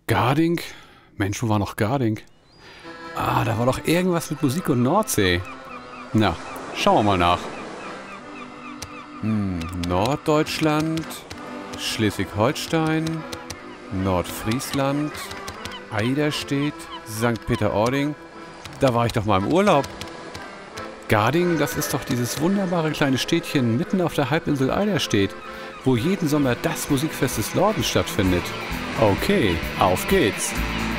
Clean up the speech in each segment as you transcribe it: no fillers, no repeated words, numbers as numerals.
Garding? Mensch, wo war noch Garding? Ah, da war doch irgendwas mit Musik und Nordsee. Na, schauen wir mal nach. Norddeutschland, Schleswig-Holstein, Nordfriesland, Eiderstedt, St. Peter-Ording. Da war ich doch mal im Urlaub. Garding, das ist doch dieses wunderbare kleine Städtchen mitten auf der Halbinsel Eiderstedt, wo jeden Sommer das Musikfest des Nordens stattfindet. Okay, auf geht's!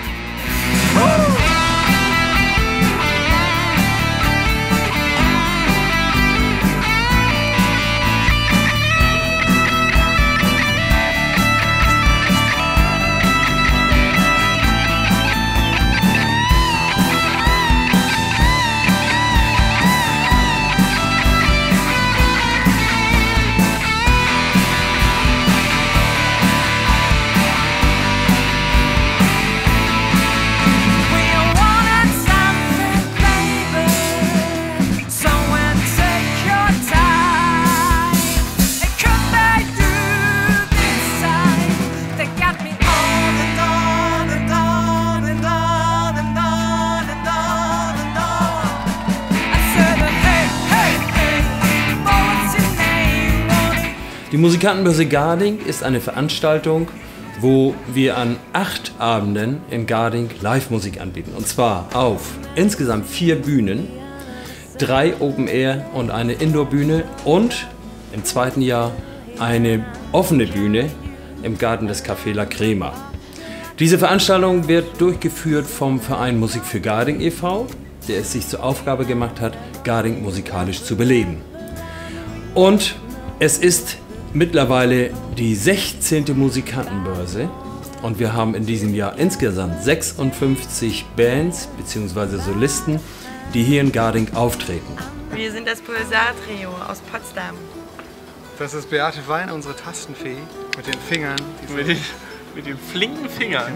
Die Musikantenbörse Garding ist eine Veranstaltung, wo wir an 8 Abenden in Garding Live-Musik anbieten. Und zwar auf insgesamt 4 Bühnen, 3 Open Air und eine Indoor-Bühne und im zweiten Jahr eine offene Bühne im Garten des Café La Crema. Diese Veranstaltung wird durchgeführt vom Verein Musik für Garding e.V., der es sich zur Aufgabe gemacht hat, Garding musikalisch zu beleben. Und es ist mittlerweile die 16. Musikantenbörse und wir haben in diesem Jahr insgesamt 56 Bands bzw. Solisten, die hier in Garding auftreten. Wir sind das Pulsar-Trio aus Potsdam. Das ist Beate Wein, unsere Tastenfee, mit den Fingern. Mit den flinken Fingern.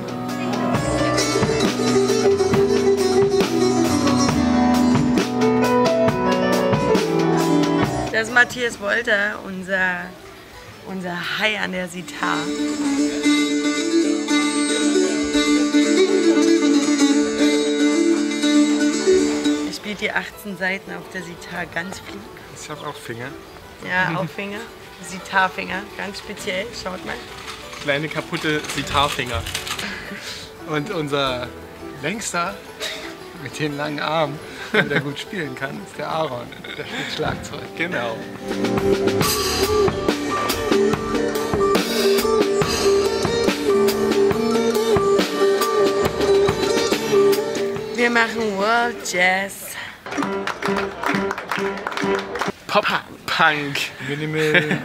Das ist Matthias Wolter, unser Hai an der Sitar. Er spielt die 18 Seiten auf der Sitar ganz flink. Ich habe auch Finger. Ja, auch Finger. Sitarfinger, ganz speziell. Schaut mal. Kleine kaputte Sitarfinger. Und unser längster mit den langen Armen, der gut spielen kann, ist der Aaron. Der spielt Schlagzeug. Genau. Wir machen World Jazz. Pop-Punk. Minimal.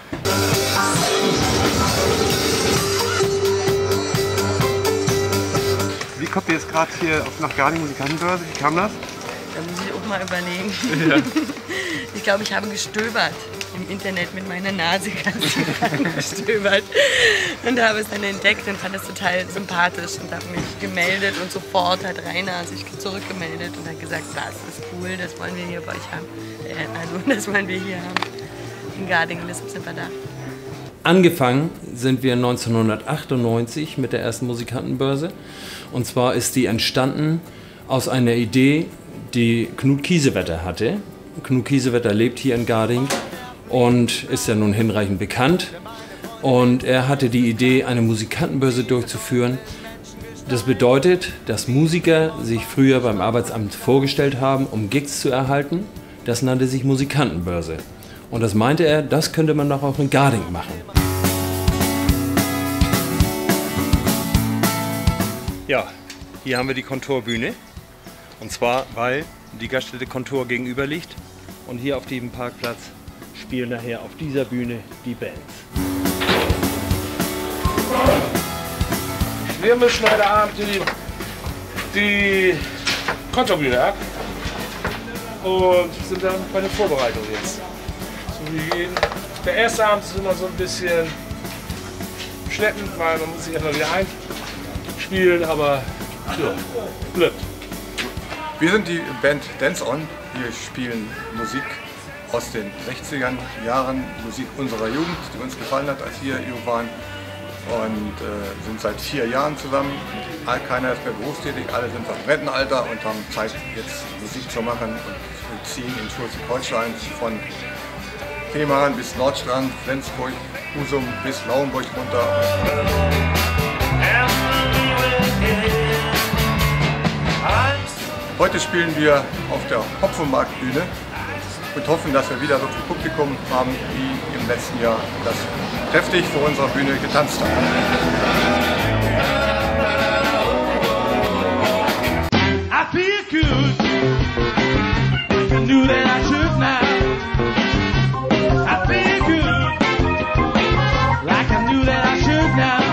Wie kommt ihr jetzt gerade hier nach Garding Musikantenbörse? Wie kam das? Da muss ich auch mal überlegen. Ja. Ich glaube, ich habe gestöbert im Internet mit meiner Nase ganz lang gestöbert und habe es dann entdeckt und fand es total sympathisch und habe mich gemeldet und sofort hat Rainer sich zurückgemeldet und hat gesagt, das ist cool, das wollen wir hier bei euch haben. Also das wollen wir hier haben. In Garding, deshalb sind wir da. Angefangen sind wir 1998 mit der ersten Musikantenbörse. Und zwar ist die entstanden aus einer Idee, die Knut Kiesewetter hatte. Knut Kiesewetter lebt hier in Garding und ist ja nun hinreichend bekannt. Und er hatte die Idee, eine Musikantenbörse durchzuführen. Das bedeutet, dass Musiker sich früher beim Arbeitsamt vorgestellt haben, um Gigs zu erhalten. Das nannte sich Musikantenbörse. Und das meinte er, das könnte man doch auch in Garding machen. Ja, hier haben wir die Kontorbühne. Und zwar, weil die Gaststätte Kontor gegenüber liegt. Und hier auf diesem Parkplatz spielen nachher auf dieser Bühne die Bands. Wir mischen heute Abend die Kontorbühne ab und sind dann bei der Vorbereitung jetzt. So wie jeden. Der erste Abend ist immer so ein bisschen schleppend, weil man muss sich erstmal wieder einspielen, aber ja, bleibt. Wir sind die Band Dance On. Wir spielen Musik aus den 60er Jahren, Musik unserer Jugend, die uns gefallen hat, als wir jung waren. und sind seit 4 Jahren zusammen. Keiner ist mehr berufstätig, alle sind im Rentenalter und haben Zeit, jetzt Musik zu machen und ziehen in Schleswig-Holstein von Fehmarn bis Nordstrand, Flensburg, Husum bis Lauenburg runter. Heute spielen wir auf der Hopfenmarktbühne und hoffen, dass wir wieder so viel Publikum haben wie im letzten Jahr, das kräftig vor unserer Bühne getanzt hat. I feel good. I knew that I should now. I feel good. Like I knew that I should now.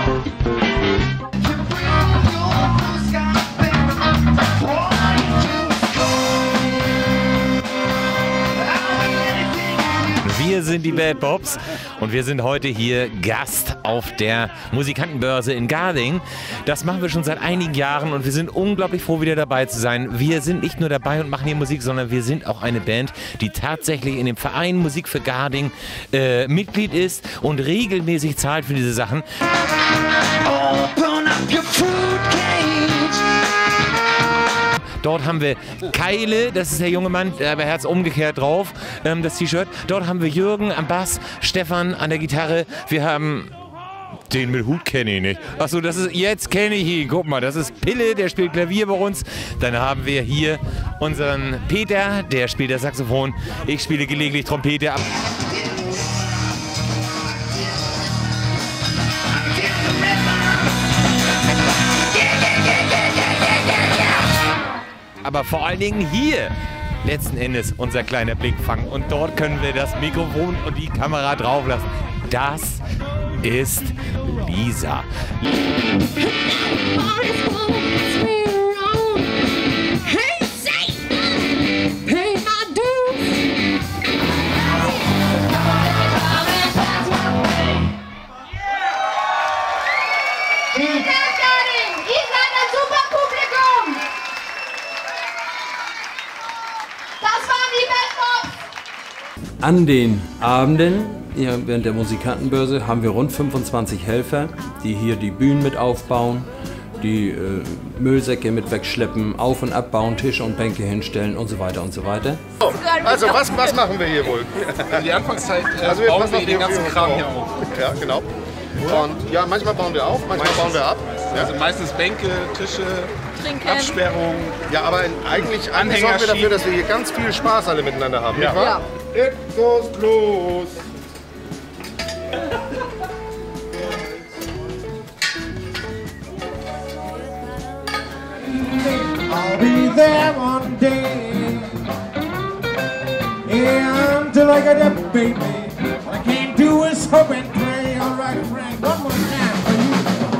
Wir sind die Bad Bobs und wir sind heute hier Gast auf der Musikantenbörse in Garding. Das machen wir schon seit einigen Jahren und wir sind unglaublich froh, wieder dabei zu sein. Wir sind nicht nur dabei und machen hier Musik, sondern wir sind auch eine Band, die tatsächlich in dem Verein Musik für Garding Mitglied ist und regelmäßig zahlt für diese Sachen. Open up your food cage. Dort haben wir Keile, das ist der junge Mann, der hat es umgekehrt drauf, das T-Shirt. Dort haben wir Jürgen am Bass, Stefan an der Gitarre. Wir haben... Den mit Hut kenne ich nicht. Achso, das ist, jetzt kenne ich ihn. Guck mal, das ist Pille, der spielt Klavier bei uns. Dann haben wir hier unseren Peter, der spielt das Saxophon. Ich spiele gelegentlich Trompete ab. Aber vor allen Dingen hier letzten Endes unser kleiner Blickfang. Und dort können wir das Mikrofon und die Kamera drauf lassen. Das ist Lisa. An den Abenden hier während der Musikantenbörse haben wir rund 25 Helfer, die hier die Bühnen mit aufbauen, die Müllsäcke mit wegschleppen, auf- und abbauen, Tische und Bänke hinstellen und so weiter und so weiter. Also was machen wir hier wohl? In die Anfangszeit bauen wir den ganzen Kram hier auf. Ja, genau. Und ja, manchmal bauen wir auf, manchmal bauen wir ab. Ja? Also meistens Bänke, Tische, Trinken. Absperrungen. Ja, aber eigentlich Anhänger sorgen wir dafür, schieben. dass wir hier ganz viel Spaß alle miteinander haben. Ja. Nicht wahr? Jetzt geht's los! I'll be there one day. Yeah, until I get a baby. What I can't do is hope and pray. All right, Frank, one more time for you.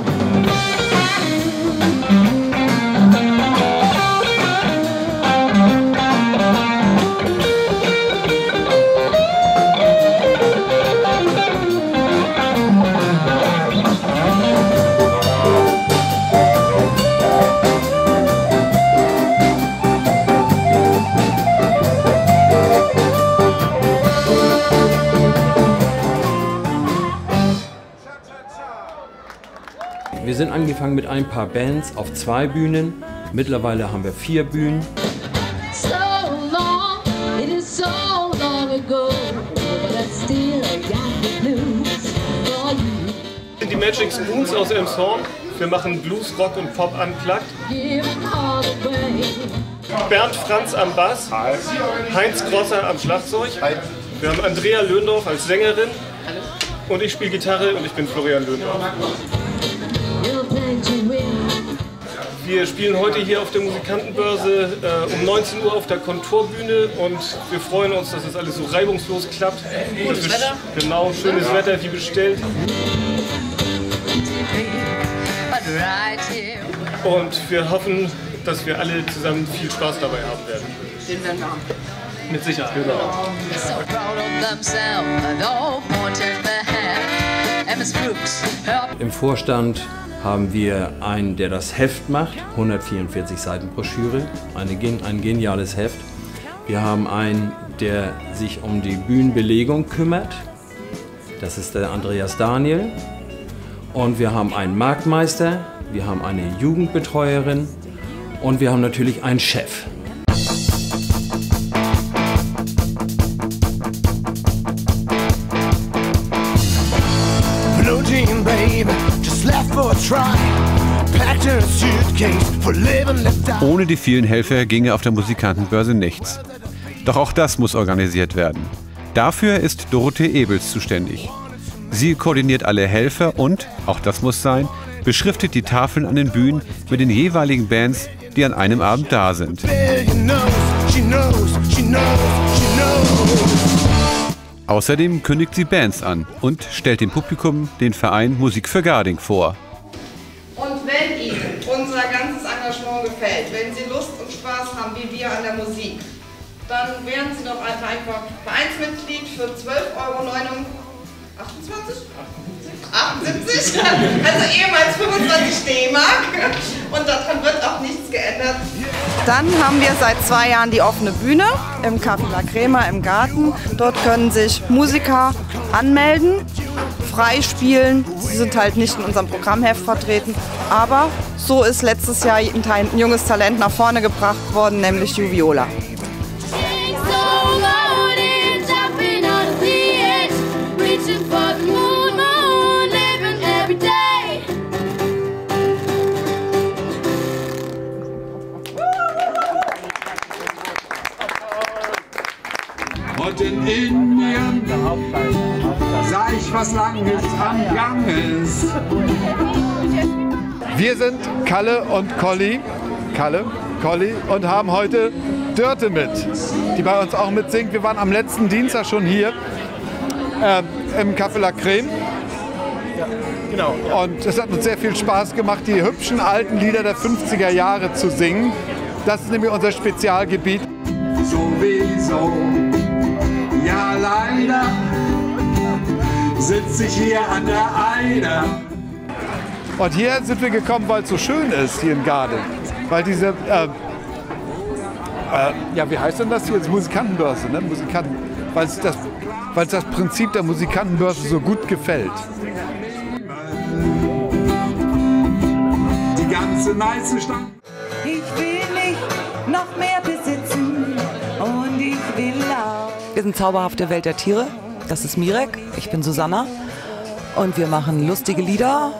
Wir sind angefangen mit ein paar Bands auf 2 Bühnen. Mittlerweile haben wir 4 Bühnen. So long, it is so long ago, but I still got the blues for you. Wir sind die Magic Spoons aus Elmshorn. Wir machen Blues, Rock und Pop unplugged. Give all away. Bernd Franz am Bass, Heinz Grosser am Schlagzeug. Wir haben Andrea Löndorf als Sängerin. Und ich spiele Gitarre und ich bin Florian Löndorf. You're playing to win. Wir spielen heute hier auf der Musikantenbörse um 19 Uhr auf der Kontorbühne und wir freuen uns, dass das alles so reibungslos klappt. Gutes Wetter? Genau, schönes Wetter wie bestellt. Und wir hoffen, dass wir alle zusammen viel Spaß dabei haben werden. Den werden wir haben. Mit Sicherheit. Genau. So proud of themselves, no point in the hand. MS Brooks, Im Vorstand haben wir einen, der das Heft macht, 144 Seiten Broschüre, ein geniales Heft. Wir haben einen, der sich um die Bühnenbelegung kümmert, das ist der Andreas Daniel. Und wir haben einen Marktmeister, wir haben eine Jugendbetreuerin und wir haben natürlich einen Chef. Ohne die vielen Helfer ginge auf der Musikantenbörse nichts. Doch auch das muss organisiert werden. Dafür ist Dorothee Ebels zuständig. Sie koordiniert alle Helfer und, auch das muss sein, beschriftet die Tafeln an den Bühnen mit den jeweiligen Bands, die an einem Abend da sind. Außerdem kündigt sie Bands an und stellt dem Publikum den Verein Musik für Garding vor. Und wenn Ihnen unser ganzes Engagement gefällt, wenn Sie Lust und Spaß haben wie wir an der Musik, dann werden Sie doch einfach Vereinsmitglied für 12,78 €, also ehemals 25 D-Mark, und daran wird auch nichts geändert. Dann haben wir seit 2 Jahren die offene Bühne im Café La Crema im Garten. Dort können sich Musiker anmelden, frei spielen. Sie sind halt nicht in unserem Programmheft vertreten, aber so ist letztes Jahr ein junges Talent nach vorne gebracht worden, nämlich Juviola. Und in Indien sah ich, was Langes am Gang ist. Wir sind Kalle und Colli, und haben heute Dörte mit, die bei uns auch mitsingt. Wir waren am letzten Dienstag schon hier im Café La Creme. Ja, genau. Ja. Und es hat uns sehr viel Spaß gemacht, die hübschen alten Lieder der 50er Jahre zu singen. Das ist nämlich unser Spezialgebiet. Sowieso, ja leider, sitze ich hier an der Eider. Und hier sind wir gekommen, weil es so schön ist hier in Garding. Weil diese, ja, wie heißt denn das hier? Das ist Musikantenbörse, ne? Weil es das Prinzip der Musikantenbörse so gut gefällt. Die ganze nice Stadt. Ich will mich noch mehr besitzen und ich will auch. Wir sind Zauberhafte Welt der Tiere. Das ist Mirek, ich bin Susanna. Und wir machen lustige Lieder.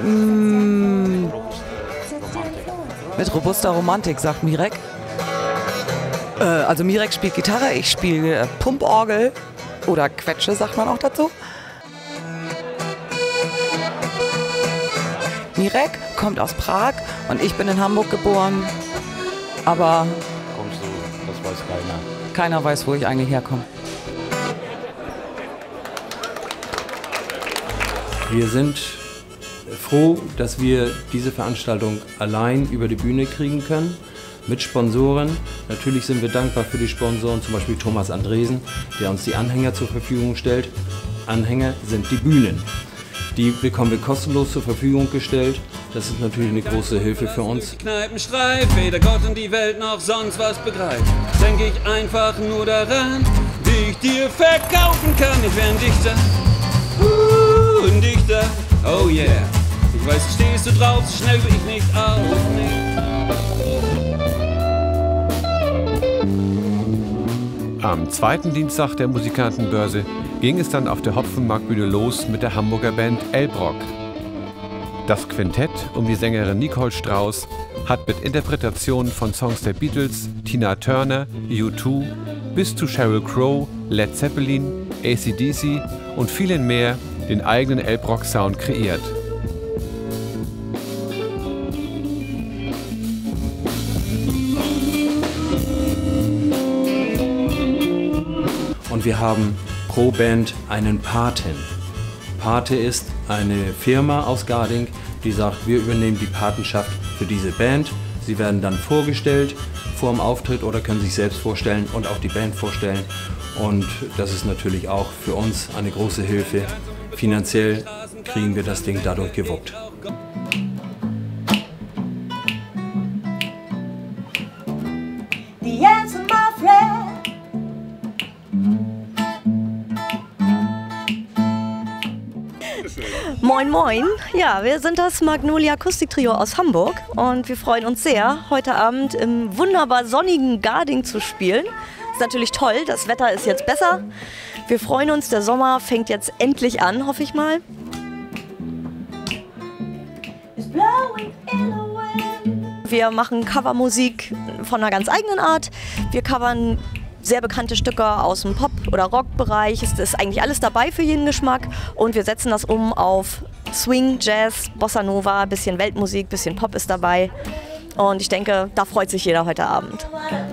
Mit robuster Romantik, sagt Mirek. Also Mirek spielt Gitarre, ich spiele Pumporgel oder Quetsche, sagt man auch dazu. Mirek kommt aus Prag und ich bin in Hamburg geboren. Aber kommst du, das weiß keiner. Keiner weiß, wo ich eigentlich herkomme. Wir sind froh, dass wir diese Veranstaltung allein über die Bühne kriegen können, mit Sponsoren. Natürlich sind wir dankbar für die Sponsoren, zum Beispiel Thomas Andresen, der uns die Anhänger zur Verfügung stellt. Anhänger sind die Bühnen. Die bekommen wir kostenlos zur Verfügung gestellt. Das ist natürlich eine große Hilfe für uns. Kneipenstreif, weder Gott und die Welt noch sonst was begreift. Denke ich einfach nur daran, die ich dir verkaufen kann. Ich wär ein Dichter, ein Dichter, oh yeah. Ich weiß, stehst du drauf, so schnell will ich nicht aufnehmen. Am zweiten Dienstag der Musikantenbörse ging es dann auf der Hopfenmarktbühne los mit der Hamburger Band Elbrock. Das Quintett um die Sängerin Nicole Strauss hat mit Interpretationen von Songs der Beatles, Tina Turner, U2 bis zu Sheryl Crow, Led Zeppelin, AC/DC und vielen mehr den eigenen Elbrock-Sound kreiert. Und wir haben pro Band einen Paten. Pate ist eine Firma aus Garding, die sagt, wir übernehmen die Patenschaft für diese Band. Sie werden dann vorgestellt vor dem Auftritt oder können sich selbst vorstellen und auch die Band vorstellen. Und das ist natürlich auch für uns eine große Hilfe. Finanziell kriegen wir das Ding dadurch gewuppt. The answer, my friend. Moin Moin Moin, ja, wir sind das Magnolia Akustik-Trio aus Hamburg und wir freuen uns sehr, heute Abend im wunderbar sonnigen Garding zu spielen. Ist natürlich toll, das Wetter ist jetzt besser. Wir freuen uns, der Sommer fängt jetzt endlich an, hoffe ich mal. Wir machen Covermusik von einer ganz eigenen Art. Wir covern sehr bekannte Stücke aus dem Pop- oder Rock-Bereich. Es ist eigentlich alles dabei für jeden Geschmack. Und wir setzen das um auf Swing, Jazz, Bossa Nova, ein bisschen Weltmusik, ein bisschen Pop ist dabei. Und ich denke, da freut sich jeder heute Abend.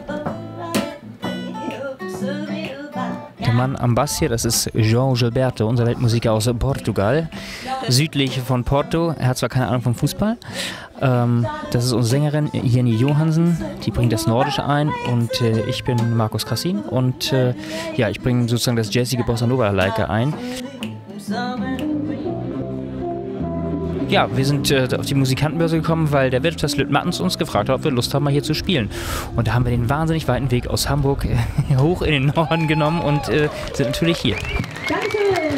Der Mann am Bass hier, das ist João Gilberto, unser Weltmusiker aus Portugal, südlich von Porto. Er hat zwar keine Ahnung vom Fußball. Das ist unsere Sängerin Jenny Johansen, die bringt das Nordische ein und ich bin Markus Krassin und ja, ich bringe sozusagen das jazzige Bossa Nova-like ein. Ja, wir sind auf die Musikantenbörse gekommen, weil der Wirtschafts Lütt Mattens uns gefragt hat, ob wir Lust haben, mal hier zu spielen. Und da haben wir den wahnsinnig weiten Weg aus Hamburg hoch in den Norden genommen und sind natürlich hier. Danke!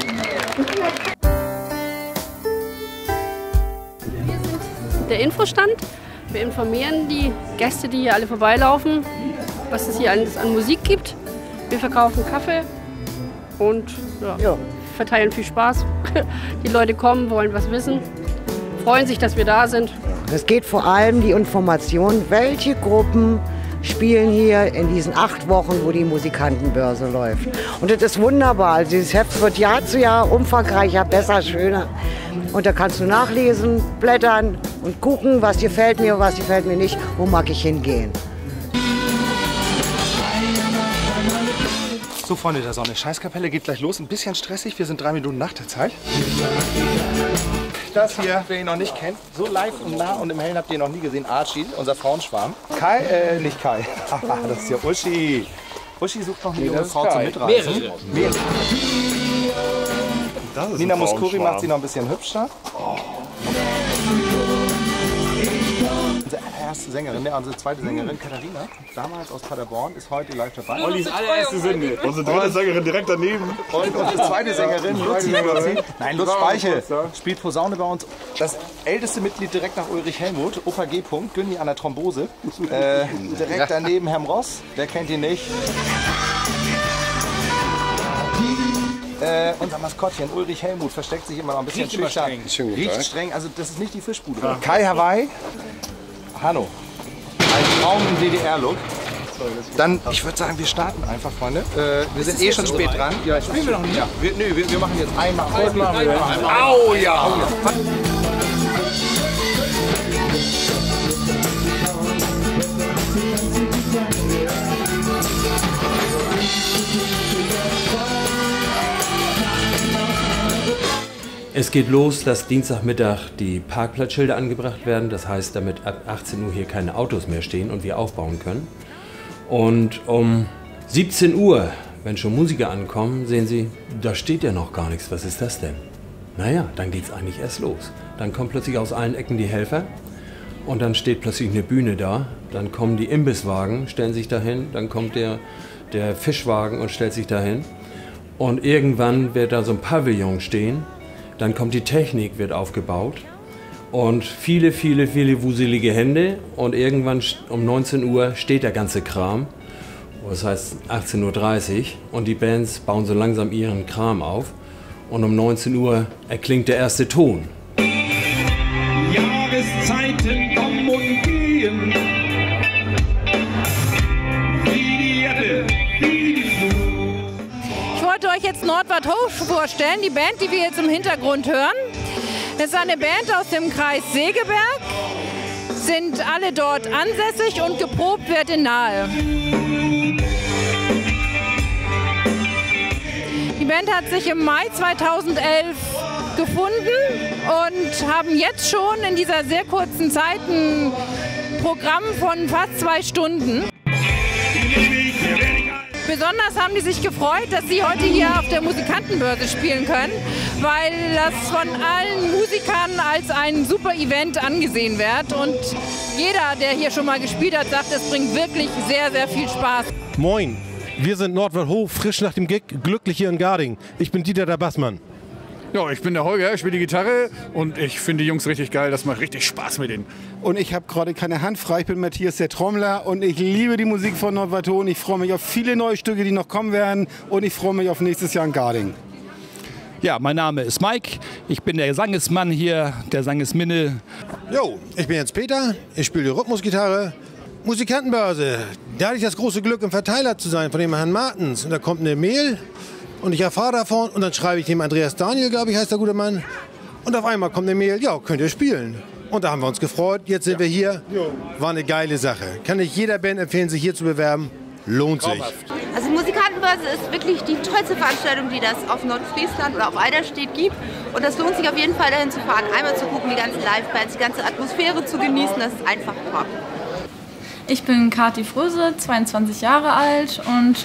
Der Infostand. Wir informieren die Gäste, die hier alle vorbeilaufen, was es hier alles an Musik gibt. Wir verkaufen Kaffee und ja, verteilen viel Spaß. Die Leute kommen, wollen was wissen, freuen sich, dass wir da sind. Es geht vor allem die Information, welche Gruppen spielen hier in diesen 8 Wochen, wo die Musikantenbörse läuft. Und das ist wunderbar. Also dieses Heft wird Jahr zu Jahr umfangreicher, besser, schöner. Und da kannst du nachlesen, blättern und gucken, was gefällt mir, was gefällt mir nicht, wo mag ich hingehen. So, Freunde der Sonne, Scheißkapelle geht gleich los. Ein bisschen stressig, wir sind 3 Minuten nach der Zeit. Das hier, wer ihn noch nicht kennt, so live und nah und im Hellen habt ihr ihn noch nie gesehen. Archie, unser Frauenschwarm. Kai, nicht Kai. Das ist ja Uschi. Uschi sucht noch eine junge Frau zum Mitreisen. Mehrere. Nina Muscuri macht sie noch ein bisschen hübscher. Unsere erste Sängerin, unsere zweite Sängerin, Katharina, damals aus Paderborn, ist heute live dabei. Ollis allererste Sünde. Unsere dritte Sängerin direkt daneben. Und unsere zweite Sängerin, Lutz Speichel, spielt Posaune bei uns. Das älteste Mitglied direkt nach Ulrich Helmuth, Opa G. Günni an der Thrombose. Direkt daneben Herr Ross, wer kennt ihn nicht? Unser Maskottchen Ulrich Helmuth versteckt sich immer noch ein bisschen schüchtern. Riecht streng, also das ist nicht die Fischbude. Ja. Kai Hawaii, Hanno. Ein Traum im DDR-Look. Dann, ich würde sagen, wir starten einfach, Freunde. Wir sind eh schon spät dran. Ja, spielen wir noch nicht? Ja, wir machen jetzt einmal. Au, ja! Es geht los, dass Dienstagmittag die Parkplatzschilder angebracht werden. Das heißt, damit ab 18 Uhr hier keine Autos mehr stehen und wir aufbauen können. Und um 17 Uhr, wenn schon Musiker ankommen, sehen sie, da steht ja noch gar nichts. Was ist das denn? Naja, dann geht es eigentlich erst los. Dann kommen plötzlich aus allen Ecken die Helfer und dann steht plötzlich eine Bühne da. Dann kommen die Imbisswagen, stellen sich dahin. Dann kommt der Fischwagen und stellt sich dahin. Und irgendwann wird da so ein Pavillon stehen. Dann kommt die Technik, wird aufgebaut und viele wuselige Hände und irgendwann um 19 Uhr steht der ganze Kram, das heißt 18:30 Uhr und die Bands bauen so langsam ihren Kram auf und um 19 Uhr erklingt der erste Ton. Jahreszeiten kommen und gehen, wie die Erde, wie die Flut. Ich wollte euch jetzt Nordwart Hoch vorstellen, die Band, die wir jetzt im Hintergrund hören. Das ist eine Band aus dem Kreis Segeberg, sind alle dort ansässig und geprobt wird in Nahe. Die Band hat sich im Mai 2011 gefunden und haben jetzt schon in dieser sehr kurzen Zeit ein Programm von fast 2 Stunden. Besonders haben die sich gefreut, dass sie heute hier auf der Musikantenbörse spielen können, weil das von allen Musikern als ein super Event angesehen wird. Und jeder, der hier schon mal gespielt hat, sagt, es bringt wirklich sehr viel Spaß. Moin, wir sind Nordwart Hoch, frisch nach dem Gig, glücklich hier in Garding. Ich bin Dieter der Bassmann. Ja, ich bin der Holger, ich spiele die Gitarre und ich finde die Jungs richtig geil, das macht richtig Spaß mit denen. Und ich habe gerade keine Hand frei, ich bin Matthias, der Trommler und ich liebe die Musik von Nordwaldhohen. Ich freue mich auf viele neue Stücke, die noch kommen werden und ich freue mich auf nächstes Jahr in Garding. Ja, mein Name ist Mike, ich bin der Gesangesmann hier, der Sangesminne. Jo, ich bin jetzt Peter, ich spiele die Rhythmusgitarre. Musikantenbörse, da hatte ich das große Glück, im Verteiler zu sein von dem Herrn Martens. Und da kommt eine Mail und ich erfahre davon und dann schreibe ich dem Andreas Daniel, glaube ich, heißt der gute Mann. Und auf einmal kommt eine Mail, ja, könnt ihr spielen. Und da haben wir uns gefreut, jetzt sind wir hier. War eine geile Sache. Kann ich jeder Band empfehlen, sich hier zu bewerben. Lohnt sich. Also Musikantenbörse ist wirklich die tollste Veranstaltung, die das auf Nordfriesland oder auf Eiderstedt gibt. Und das lohnt sich auf jeden Fall, dahin zu fahren, einmal zu gucken, die ganzen Live-Bands, die ganze Atmosphäre zu genießen. Das ist einfach top. Ich bin Kathi Fröse, 22 Jahre alt und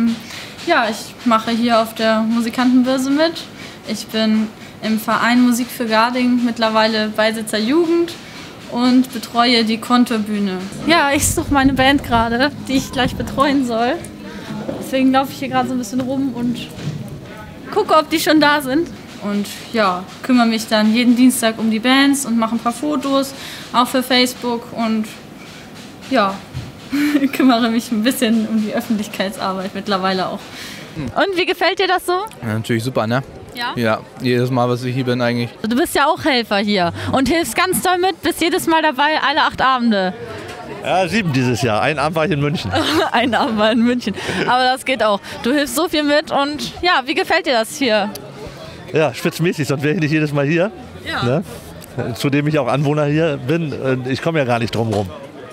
ja, ich mache hier auf der Musikantenbörse mit. Ich bin im Verein Musik für Garding mittlerweile Beisitzer Jugend und betreue die Kontorbühne. Ja, ich suche meine Band gerade, die ich gleich betreuen soll. Deswegen laufe ich hier gerade so ein bisschen rum und gucke, ob die schon da sind. Und ja, kümmere mich dann jeden Dienstag um die Bands und mache ein paar Fotos, auch für Facebook und ja, kümmere mich ein bisschen um die Öffentlichkeitsarbeit mittlerweile auch. Und wie gefällt dir das so? Ja, natürlich super, ne? Ja? Ja, jedes Mal, was ich hier bin eigentlich. Du bist ja auch Helfer hier und hilfst ganz toll mit, bist jedes Mal dabei, alle 8 Abende. Ja, 7 dieses Jahr. Einen Abend war ich in München. Einen Abend war in München. Aber das geht auch. Du hilfst so viel mit und ja, wie gefällt dir das hier? Ja, spitzmäßig, sonst wäre ich nicht jedes Mal hier. Ja. Ne? Zudem ich auch Anwohner hier bin. Ich komme ja gar nicht drum rum.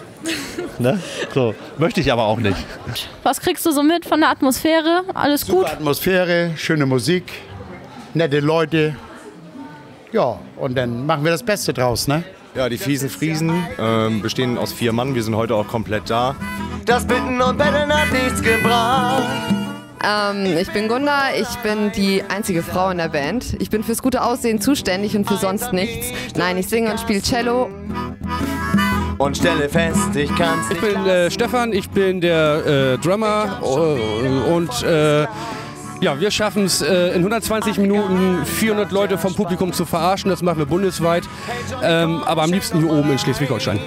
Ne? So, möchte ich aber auch nicht. Was kriegst du so mit von der Atmosphäre? Alles gut? Super Atmosphäre, schöne Musik, nette Leute. Ja, und dann machen wir das Beste draus, ne? Ja, die fiesen Friesen bestehen aus 4 Mann. Wir sind heute auch komplett da. Das Bitten und Betteln hat nichts gebracht. Ich bin Gunda, ich bin die einzige Frau in der Band. Ich bin fürs gute Aussehen zuständig und für sonst nichts. Nein, ich singe und spiele Cello. Und stelle fest, ich kann's nicht. Ich bin Stefan, ich bin der Drummer und ja, wir schaffen es in 120 Minuten 400 Leute vom Publikum zu verarschen. Das machen wir bundesweit, aber am liebsten hier oben in Schleswig-Holstein.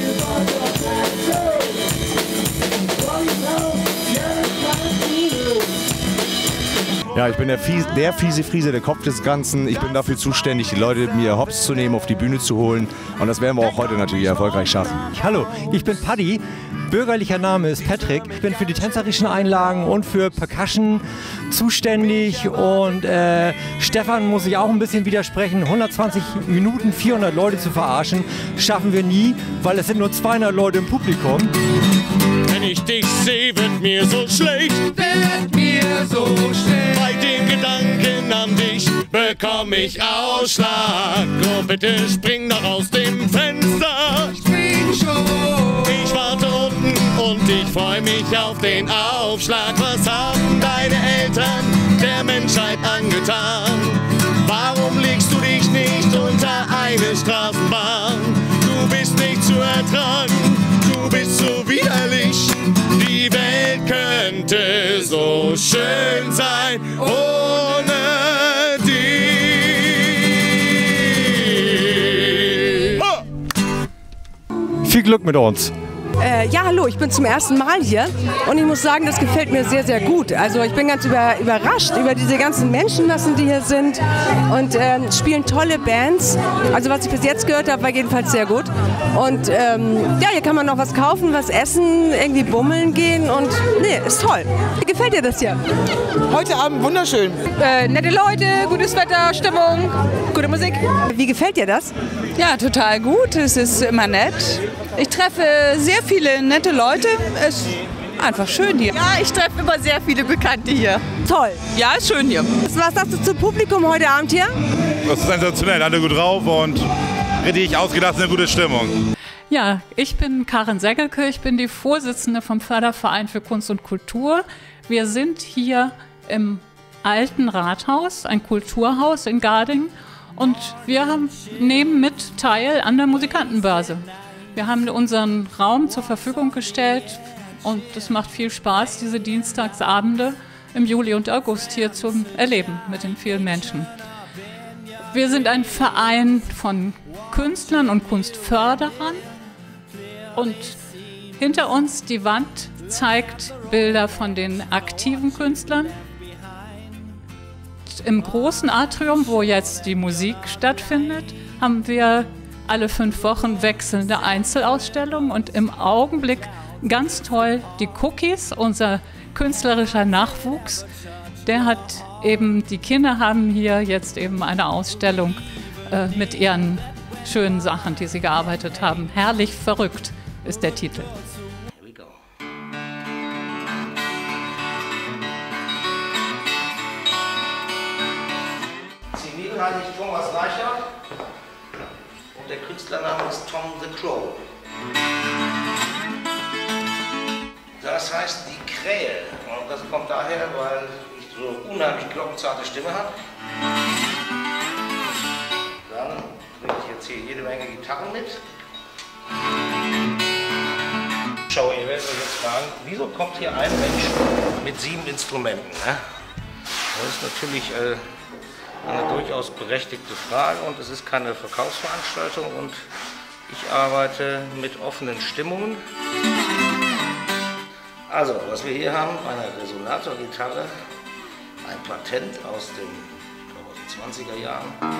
Ja, ich bin der fiese Friese, der Kopf des Ganzen. Ich bin dafür zuständig, die Leute mir hops zu nehmen, auf die Bühne zu holen. Und das werden wir auch heute natürlich erfolgreich schaffen. Hallo, ich bin Paddy. Bürgerlicher Name ist Patrick. Ich bin für die tänzerischen Einlagen und für Percussion zuständig. Und Stefan muss ich auch ein bisschen widersprechen. 120 Minuten 400 Leute zu verarschen, schaffen wir nie, weil es sind nur 200 Leute im Publikum. Wenn ich dich sehe, wird mir so schlecht. Wird mir so schlecht. Bei dem Gedanken an dich bekomm ich Ausschlag. Oh, bitte spring doch aus dem Fenster. Spring schon. Ich warte unten und ich freu mich auf den Aufschlag. Was haben deine Eltern der Menschheit angetan? Warum legst du dich nicht unter eine Straßenbahn? Du bist nicht zu ertragen. Du bist so widerlich, die Welt könnte so schön sein ohne dich. Ha! Viel Glück mit uns. Ja, hallo, ich bin zum ersten Mal hier und ich muss sagen, das gefällt mir sehr, sehr gut. Also ich bin ganz überrascht über diese ganzen Menschenmassen, die hier sind und spielen tolle Bands. Also was ich bis jetzt gehört habe, war jedenfalls sehr gut. Und ja, hier kann man noch was kaufen, was essen, irgendwie bummeln gehen und nee, ist toll. Wie gefällt dir das hier? Heute Abend wunderschön. Nette Leute, gutes Wetter, Stimmung, gute Musik. Wie gefällt dir das? Ja, total gut. Es ist immer nett. Ich treffe sehr viele nette Leute. Es ist einfach schön hier. Ja, ich treffe immer sehr viele Bekannte hier. Toll. Ja, ist schön hier. Was sagst du zum Publikum heute Abend hier? Das ist sensationell. Alle gut drauf und richtig ausgelassen, eine gute Stimmung. Ja, ich bin Karin Segelke. Ich bin die Vorsitzende vom Förderverein für Kunst und Kultur. Wir sind hier im alten Rathaus, ein Kulturhaus in Garding. Und wir nehmen mit teil an der Musikantenbörse. Wir haben unseren Raum zur Verfügung gestellt und es macht viel Spaß, diese Dienstagsabende im Juli und August hier zu erleben mit den vielen Menschen. Wir sind ein Verein von Künstlern und Kunstförderern und hinter uns die Wand zeigt Bilder von den aktiven Künstlern. Im großen Atrium, wo jetzt die Musik stattfindet, haben wir alle 5 Wochen wechselnde Einzelausstellungen und im Augenblick ganz toll die Cookies, unser künstlerischer Nachwuchs. Die Kinder haben hier jetzt eben eine Ausstellung mit ihren schönen Sachen, die sie gearbeitet haben. Herrlich verrückt ist der Titel. Zenit heiße ich Thomas Reichert und der Künstlername ist Tom the Crow. Das heißt die Krähe und das kommt daher, weil ich so unheimlich glockenzarte Stimme habe. Dann bringe ich jetzt hier jede Menge Gitarren mit. Schau, ihr werdet euch jetzt fragen, wieso kommt hier ein Mensch mit 7 Instrumenten? Ne? Das ist natürlich eine durchaus berechtigte Frage und es ist keine Verkaufsveranstaltung und ich arbeite mit offenen Stimmungen. Also, was wir hier haben, eine Resonatorgitarre, ein Patent aus den 20er Jahren.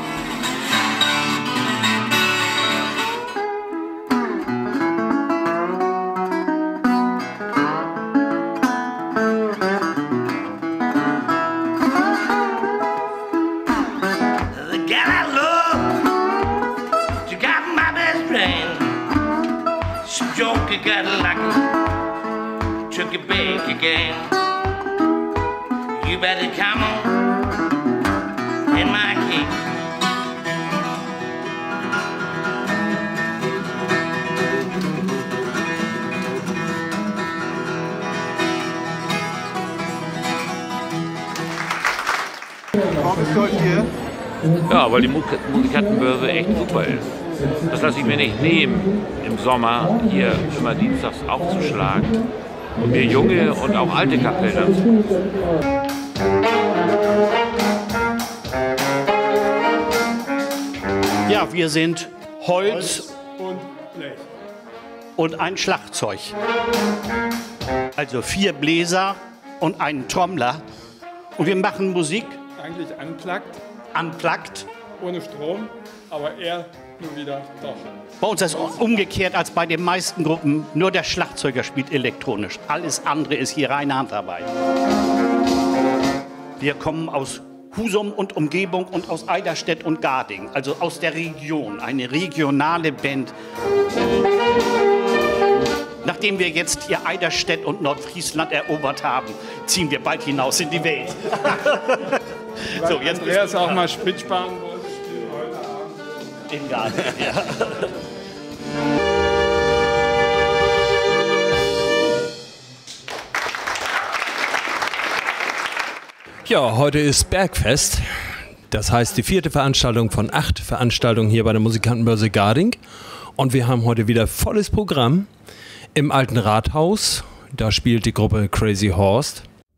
Got lucky, took it back again. You better come on in my case. Warum ist heute hier? Ja, weil die Musikantenbörse echt super ist. Das lasse ich mir nicht nehmen, im Sommer hier immer dienstags aufzuschlagen und mir junge und auch alte Kapellen anzugucken. Ja, wir sind Holz und Blech und ein Schlagzeug. Also 4 Bläser und einen Trommler. Und wir machen Musik. Eigentlich unplugged. Unplugged. Ohne Strom, aber eher nur wieder doch. Bei uns ist es umgekehrt als bei den meisten Gruppen. Nur der Schlagzeuger spielt elektronisch. Alles andere ist hier reine Handarbeit. Wir kommen aus Husum und Umgebung und aus Eiderstedt und Garding, also aus der Region, eine regionale Band. Nachdem wir jetzt hier Eiderstedt und Nordfriesland erobert haben, ziehen wir bald hinaus in die Welt. So, jetzt Andreas auch mal Spitzbahn spielen heute Abend. Im Garten, ja. Ja, heute ist Bergfest. Das heißt die 4. Veranstaltung von 8 Veranstaltungen hier bei der Musikantenbörse Garding. Und wir haben heute wieder volles Programm im Alten Rathaus. Da spielt die Gruppe Crazy Horse.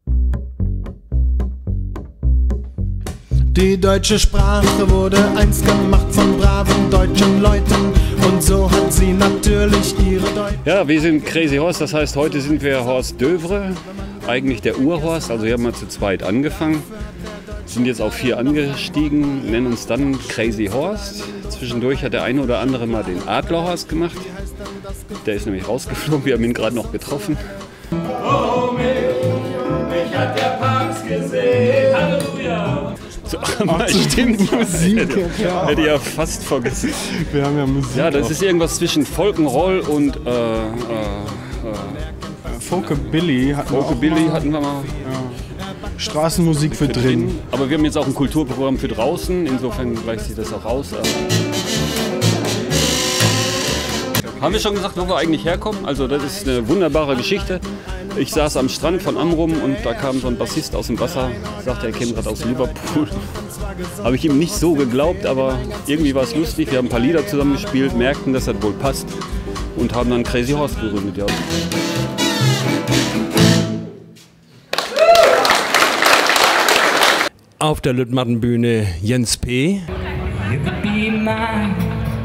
Die deutsche Sprache wurde einst gemacht von braven deutschen Leuten und so hat sie natürlich ihre Deutsche. Ja, wir sind Crazy Horse, das heißt, heute sind wir Horst Dövre, eigentlich der Urhorst, also wir haben mal zu zweit angefangen, sind jetzt auf 4 angestiegen, nennen uns dann Crazy Horse. Zwischendurch hat der eine oder andere mal den Adlerhorst gemacht, der ist nämlich rausgeflogen, wir haben ihn gerade noch getroffen. Oh, mich hat der Papst gesehen, Halleluja! So, stimmt, Musik. Hätte ich ja fast vergessen. Wir haben ja Musik. Ja, das ist irgendwas zwischen Folkenroll und Folkabilly hatten wir mal. Ja. Straßenmusik für drin. Aber wir haben jetzt auch ein Kulturprogramm für draußen, insofern gleicht sich das auch aus. Haben wir schon gesagt, wo wir eigentlich herkommen? Also das ist eine wunderbare Geschichte. Ich saß am Strand von Amrum und da kam so ein Bassist aus dem Wasser, sagte, er käme gerade aus Liverpool. Habe ich ihm nicht so geglaubt, aber irgendwie war es lustig. Wir haben ein paar Lieder zusammen gespielt, merkten, dass das wohl passt und haben dann Crazy Horse gegründet. Ja. Auf der Lüttmattenbühne Jens P. mind.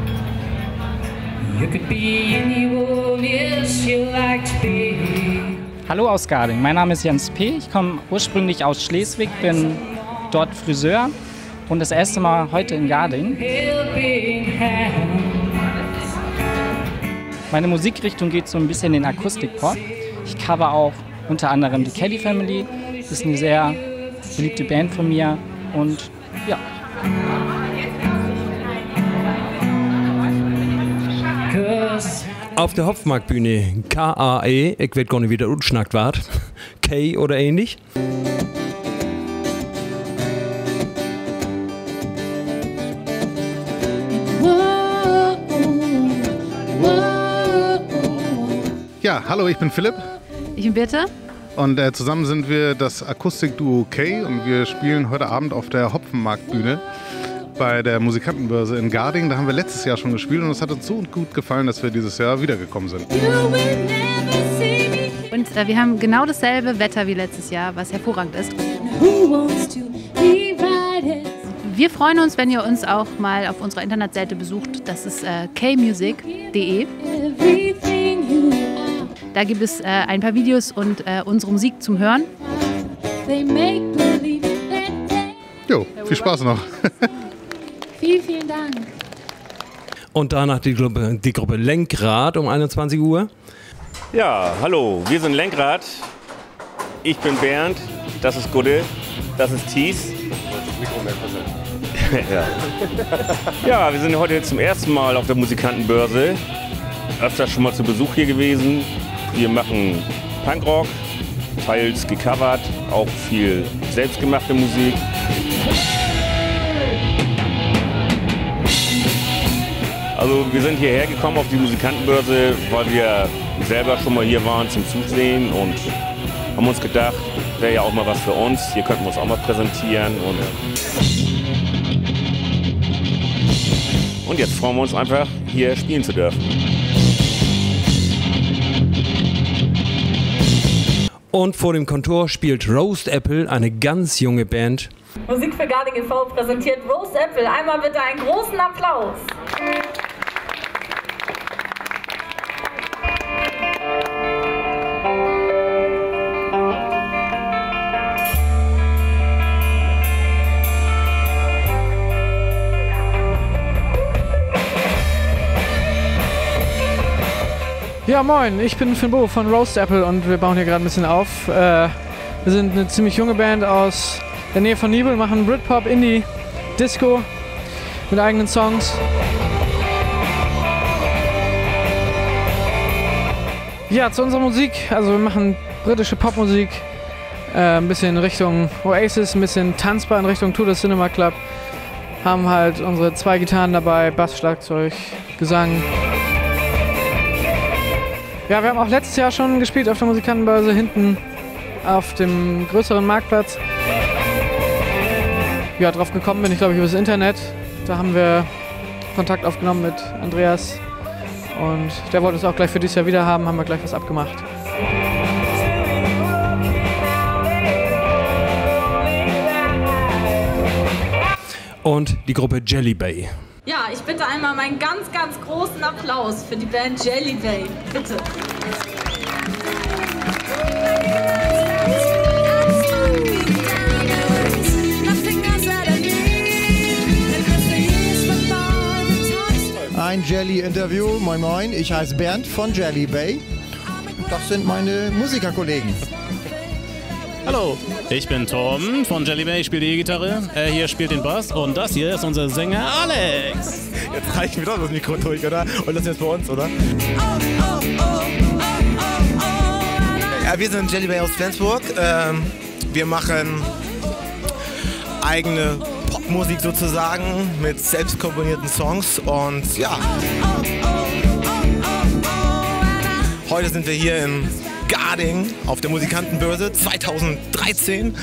You could be anyone else you like to be. Hallo aus Garding, mein Name ist Jens P. Ich komme ursprünglich aus Schleswig, bin dort Friseur und das erste Mal heute in Garding. Meine Musikrichtung geht so ein bisschen in Akustik-Pop. Ich cover auch unter anderem die Kelly Family. Das ist eine sehr beliebte Band von mir und ja. Auf der Hopfmarktbühne KAE, ich weiß gar nicht, wie der unschnackt war, K oder ähnlich. Ja, hallo, ich bin Philipp. Ich bin Birte. Und zusammen sind wir das Akustikduo K und wir spielen heute Abend auf der Hopfenmarktbühne bei der Musikantenbörse in Garding. Da haben wir letztes Jahr schon gespielt und es hat uns so gut gefallen, dass wir dieses Jahr wiedergekommen sind. Und wir haben genau dasselbe Wetter wie letztes Jahr, was hervorragend ist. Wir freuen uns, wenn ihr uns auch mal auf unserer Internetseite besucht. Das ist kmusic.de. Da gibt es ein paar Videos und unsere Musik zum Hören. Jo, viel Spaß noch. Vielen Dank. Und danach die Gruppe Lenkrad um 21 Uhr. Ja, hallo, wir sind Lenkrad. Ich bin Bernd, das ist Gudde, das ist Thies. Ja. Ja, wir sind heute zum ersten Mal auf der Musikantenbörse. Öfter schon mal zu Besuch hier gewesen. Wir machen Punkrock, teils gecovert, auch viel selbstgemachte Musik. Also wir sind hierher gekommen auf die Musikantenbörse, weil wir selber schon mal hier waren zum Zusehen und haben uns gedacht, wäre ja auch mal was für uns. Hier könnten wir uns auch mal präsentieren. Und jetzt freuen wir uns einfach, hier spielen zu dürfen. Und vor dem Kontor spielt Roast Apple, eine ganz junge Band. Musik für Garding e.V. präsentiert Roast Apple. Einmal bitte einen großen Applaus. Ja, moin, ich bin Finn Bo von Roast Apple und wir bauen hier gerade ein bisschen auf. Wir sind eine ziemlich junge Band aus der Nähe von Nibel, machen Britpop, Indie, Disco mit eigenen Songs. Ja, zu unserer Musik, also wir machen britische Popmusik, ein bisschen in Richtung Oasis, ein bisschen tanzbar in Richtung To The Cinema Club. Haben halt unsere 2 Gitarren dabei, Bass, Schlagzeug, Gesang. Ja, wir haben auch letztes Jahr schon gespielt auf der Musikantenbörse hinten auf dem größeren Marktplatz. Ja, drauf gekommen bin ich, glaube ich, über das Internet. Da haben wir Kontakt aufgenommen mit Andreas und der wollte es auch gleich für dieses Jahr wieder haben, wir gleich was abgemacht. Und die Gruppe Jelly Bay. Ja, ich bitte einmal meinen ganz großen Applaus für die Band Jelly Bay. Bitte. Ein Jelly-Interview. Moin Moin, ich heiße Bernd von Jelly Bay. Das sind meine Musikerkollegen. Hallo, ich bin Tom von Jelly Bay, ich spiele die E-Gitarre, er hier spielt den Bass und das hier ist unser Sänger Alex. Jetzt reicht mir doch das Mikro durch, oder? Und das ist jetzt für uns, oder? Ja, wir sind Jelly Bay aus Flensburg. Wir machen eigene Popmusik sozusagen mit selbst komponierten Songs und ja. Heute sind wir hier in Garding auf der Musikantenbörse 2013.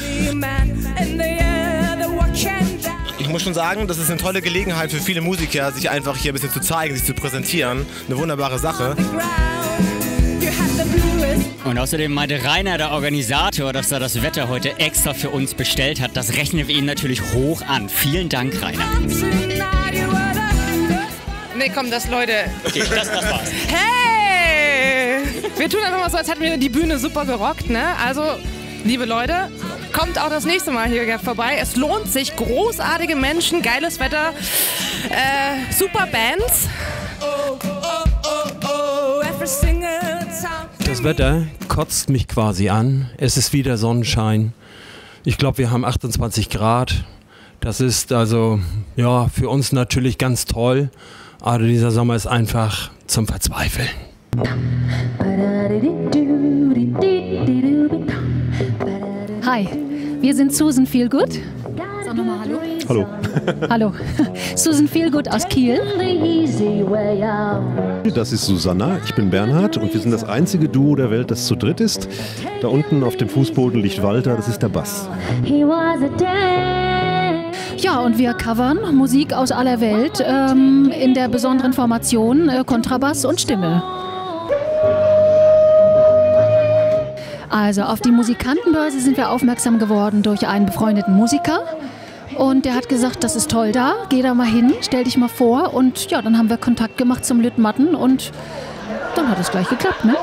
Ich muss schon sagen, das ist eine tolle Gelegenheit für viele Musiker, sich einfach hier ein bisschen zu zeigen, sich zu präsentieren. Eine wunderbare Sache. Und außerdem meinte Rainer, der Organisator, dass er das Wetter heute extra für uns bestellt hat. Das rechnen wir ihm natürlich hoch an. Vielen Dank, Rainer. Nee, komm, das, Leute. Okay, das war's. Hey! Wir tun einfach mal so, als hätten wir die Bühne super gerockt, ne? Also, liebe Leute, kommt auch das nächste Mal hier vorbei. Es lohnt sich. Großartige Menschen, geiles Wetter, super Bands. Das Wetter kotzt mich quasi an. Es ist wieder Sonnenschein. Ich glaube, wir haben 28 Grad. Das ist also ja, für uns natürlich ganz toll. Aber dieser Sommer ist einfach zum Verzweifeln. Hi, wir sind Susan Feelgood. Sag nochmal Hallo. Hallo. Hallo. Susan Feelgood aus Kiel. Das ist Susanna, ich bin Bernhard und wir sind das einzige Duo der Welt, das zu dritt ist. Da unten auf dem Fußboden liegt Walter, das ist der Bass. Ja, und wir covern Musik aus aller Welt in der besonderen Formation Kontrabass und Stimme. Also auf die Musikantenbörse sind wir aufmerksam geworden durch einen befreundeten Musiker. Und der hat gesagt, das ist toll da, geh da mal hin, stell dich mal vor. Und ja, dann haben wir Kontakt gemacht zum Lüttmatten und dann hat es gleich geklappt, ne?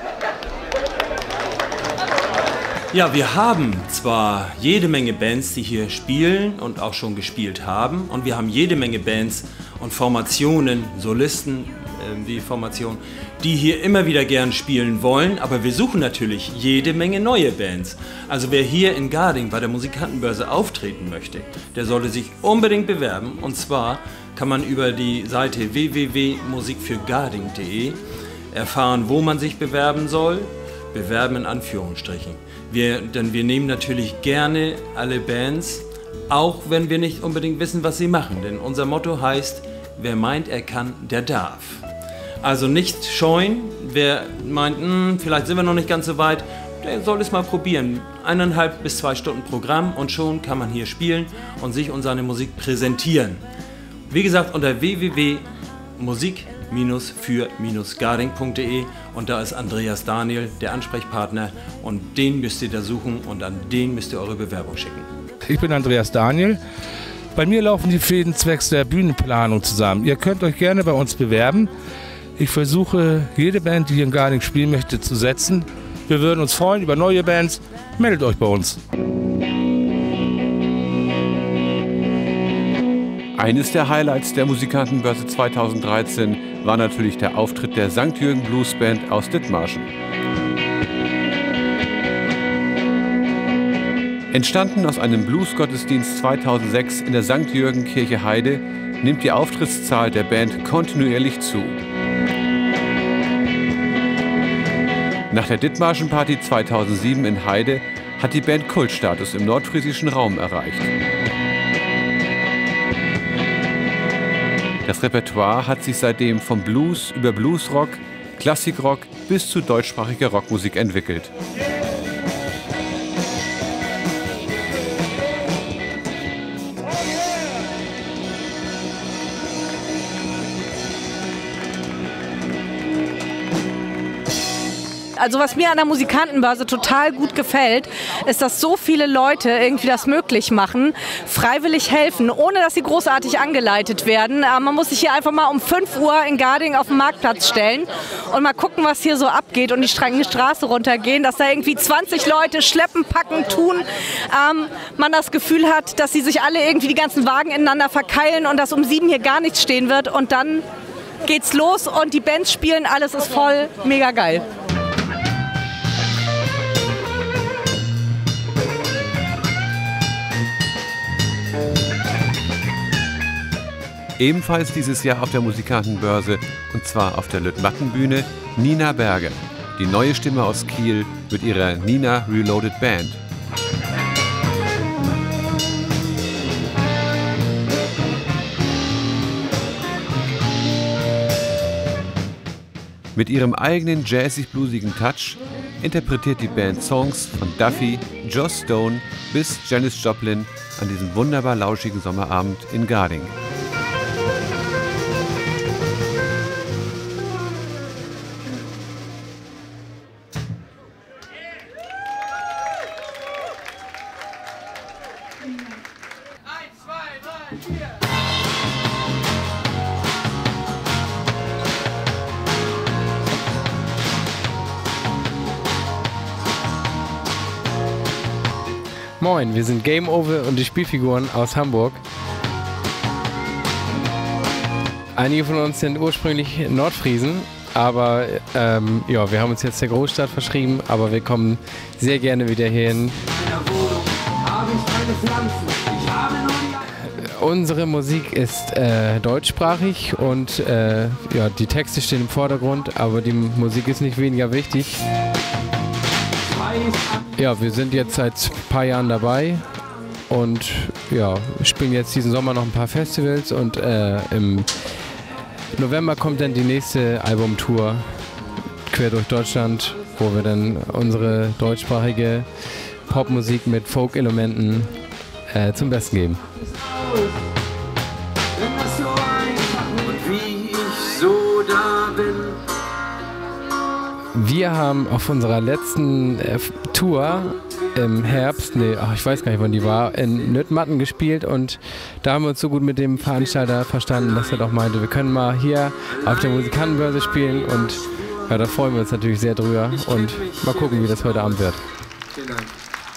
Ja, wir haben zwar jede Menge Bands, die hier spielen und auch schon gespielt haben. Und wir haben jede Menge Bands und Formationen, Solisten, die Formation, die hier immer wieder gern spielen wollen. Aber wir suchen natürlich jede Menge neue Bands. Also wer hier in Garding bei der Musikantenbörse auftreten möchte, der sollte sich unbedingt bewerben. Und zwar kann man über die Seite www.musikfürgarding.de erfahren, wo man sich bewerben soll. Bewerben in Anführungsstrichen. Denn wir nehmen natürlich gerne alle Bands, auch wenn wir nicht unbedingt wissen, was sie machen. Denn unser Motto heißt, wer meint, er kann, der darf. Also nicht scheuen, wer meint, vielleicht sind wir noch nicht ganz so weit, der soll es mal probieren. 1,5 bis 2 Stunden Programm und schon kann man hier spielen und sich und seine Musik präsentieren. Wie gesagt, unter www.musik-für-garding.de und da ist Andreas Daniel, der Ansprechpartner, und den müsst ihr da suchen und an den müsst ihr eure Bewerbung schicken. Ich bin Andreas Daniel. Bei mir laufen die Fäden zwecks der Bühnenplanung zusammen. Ihr könnt euch gerne bei uns bewerben. Ich versuche, jede Band, die hier in Garding spielen möchte, zu setzen. Wir würden uns freuen über neue Bands. Meldet euch bei uns. Eines der Highlights der Musikantenbörse 2013 war natürlich der Auftritt der St. Jürgen Blues Band aus Dithmarschen. Entstanden aus einem Blues-Gottesdienst 2006 in der St. Jürgen Kirche Heide, nimmt die Auftrittszahl der Band kontinuierlich zu. Nach der Dithmarschen Party 2007 in Heide hat die Band Kultstatus im nordfriesischen Raum erreicht. Das Repertoire hat sich seitdem vom Blues über Bluesrock, Klassikrock bis zu deutschsprachiger Rockmusik entwickelt. Also was mir an der Musikantenbörse total gut gefällt, ist, dass so viele Leute irgendwie das möglich machen, freiwillig helfen, ohne dass sie großartig angeleitet werden. Man muss sich hier einfach mal um 5 Uhr in Garding auf den Marktplatz stellen und mal gucken, was hier so abgeht und die Straße runtergehen, dass da irgendwie 20 Leute schleppen, packen, tun. Man das Gefühl hat, dass sie sich alle irgendwie die ganzen Wagen ineinander verkeilen und dass um 7 hier gar nichts stehen wird und dann geht's los und die Bands spielen, alles ist voll, mega geil. Ebenfalls dieses Jahr auf der Musikantenbörse, und zwar auf der Lüttmattenbühne, Nina Berger, die neue Stimme aus Kiel mit ihrer Nina Reloaded Band. Mit ihrem eigenen jazzig-bluesigen Touch interpretiert die Band Songs von Duffy, Joss Stone bis Janis Joplin an diesem wunderbar lauschigen Sommerabend in Garding. Moin, wir sind Game Over und die Spielfiguren aus Hamburg. Einige von uns sind ursprünglich Nordfriesen, aber ja, wir haben uns jetzt der Großstadt verschrieben, aber wir kommen sehr gerne wieder hierhin. Unsere Musik ist deutschsprachig und ja, die Texte stehen im Vordergrund, aber die Musik ist nicht weniger wichtig. Ja, wir sind jetzt seit ein paar Jahren dabei und ja, spielen jetzt diesen Sommer noch ein paar Festivals und im November kommt dann die nächste Albumtour quer durch Deutschland, wo wir dann unsere deutschsprachige Popmusik mit Folk-Elementen zum Besten geben. Und wie ich so da bin. Wir haben auf unserer letzten Tour im Herbst, ich weiß gar nicht, wann die war, in Nöttmatten gespielt und da haben wir uns so gut mit dem Veranstalter verstanden, dass er doch meinte, wir können mal hier auf der Musikantenbörse spielen und ja, da freuen wir uns natürlich sehr drüber und mal gucken, wie das heute Abend wird. Vielen Dank.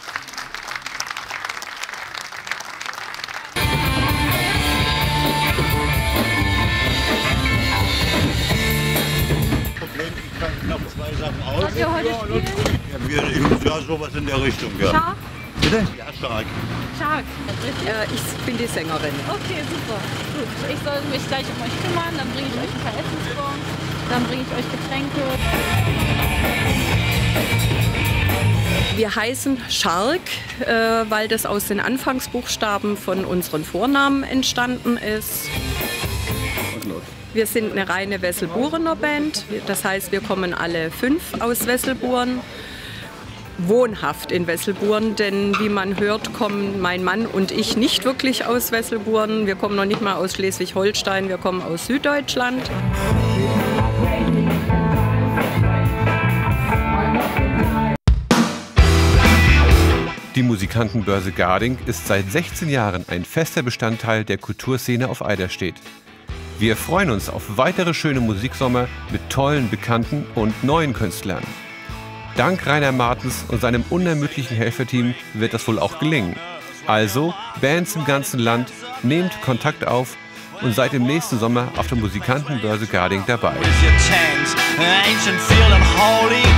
Ja, sowas in der Richtung, ja. Shark? Bitte? Ja, Shark. Shark, ich bin die Sängerin. Okay, super. Gut. Ich soll mich gleich um euch kümmern, dann bringe ich euch ein paar Essensbons, dann bringe ich euch Getränke. Wir heißen Shark, weil das aus den Anfangsbuchstaben von unseren Vornamen entstanden ist. Wir sind eine reine Wesselburener Band, das heißt, wir kommen alle 5 aus Wesselburen, wohnhaft in Wesselburen, denn wie man hört, kommen mein Mann und ich nicht wirklich aus Wesselburen. Wir kommen noch nicht mal aus Schleswig-Holstein, wir kommen aus Süddeutschland. Die Musikantenbörse Garding ist seit 16 Jahren ein fester Bestandteil der Kulturszene auf Eiderstedt. Wir freuen uns auf weitere schöne Musiksommer mit tollen, bekannten und neuen Künstlern. Dank Rainer Martens und seinem unermüdlichen Helferteam wird das wohl auch gelingen. Also, Bands im ganzen Land, nehmt Kontakt auf und seid im nächsten Sommer auf der Musikantenbörse Garding dabei. With your chance, ancient field of holy